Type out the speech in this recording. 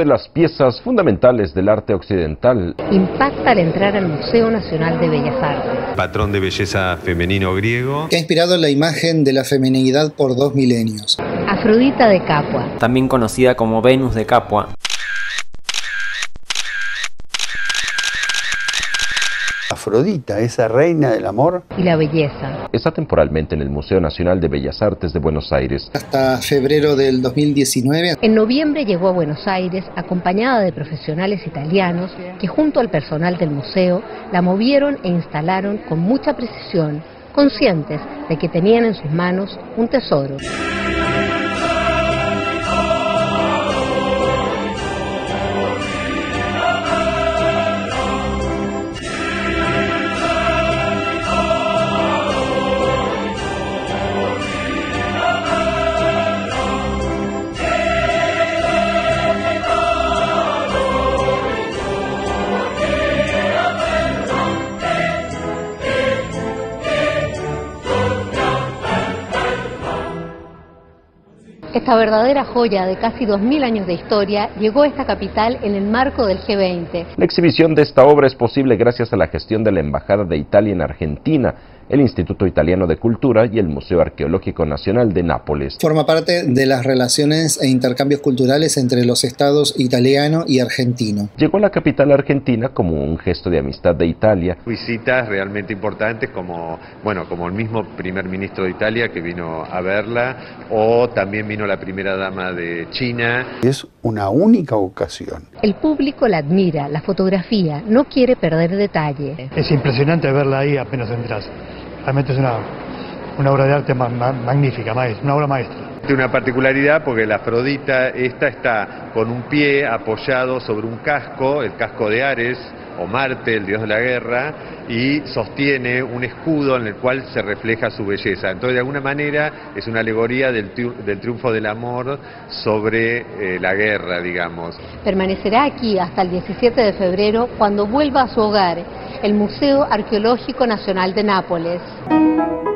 las piezas fundamentales del arte occidental. Impacta al entrar al Museo Nacional de Bellas Artes. Patrón de belleza femenino griego. Que ha inspirado la imagen de la feminidad por 2 milenios. Afrodita de Capua. También conocida como Venus de Capua. Afrodita, esa reina del amor y la belleza. Está temporalmente en el Museo Nacional de Bellas Artes de Buenos Aires. Hasta febrero del 2019. En noviembre llegó a Buenos Aires acompañada de profesionales italianos que junto al personal del museo la movieron e instalaron con mucha precisión, conscientes de que tenían en sus manos un tesoro. Esta verdadera joya de casi 2000 años de historia llegó a esta capital en el marco del G20. La exhibición de esta obra es posible gracias a la gestión de la Embajada de Italia en Argentina, el Instituto Italiano de Cultura y el Museo Arqueológico Nacional de Nápoles. Forma parte de las relaciones e intercambios culturales entre los estados italiano y argentino. Llegó a la capital argentina como un gesto de amistad de Italia. Visitas realmente importantes como el mismo primer ministro de Italia que vino a verla, o también vino la primera dama de China. Es una única ocasión. El público la admira, la fotografía, no quiere perder detalle. Es impresionante verla ahí apenas entras. Realmente es una obra de arte magnífica, una obra maestra. Tiene una particularidad porque la Afrodita esta está con un pie apoyado sobre un casco, el casco de Ares, o Marte, el dios de la guerra, y sostiene un escudo en el cual se refleja su belleza. Entonces, de alguna manera, es una alegoría del triunfo del amor sobre la guerra, digamos. Permanecerá aquí hasta el 17 de febrero, cuando vuelva a su hogar, el Museo Arqueológico Nacional de Nápoles.